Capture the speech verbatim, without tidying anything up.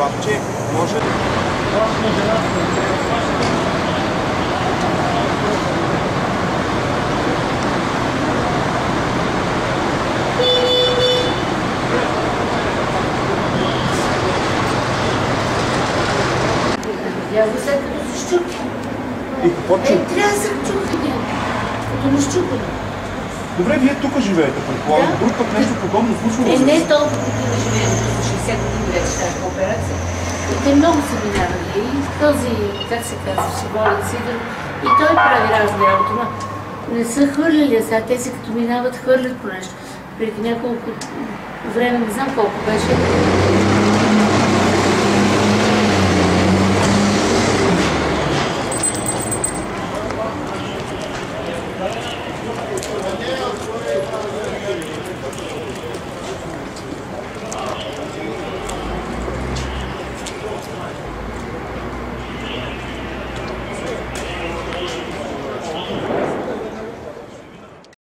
бабче, може... Я го след като се щупи. И какво чу? Е, трябва да се чупи. Като не щупи. Добре, вие тук живеете, предполагам. Да. Друг път нещо подобно случва. Е, не е толкова, като да живеем до шейсет години вече тази операция. И те много са минавали. И този, как се казва, Шиболец Сидор, и той прави разни работи. Но не са хвърляли, а сега тези като минават, хвърлят по нещо. Преди няколко време, не знам колко беше,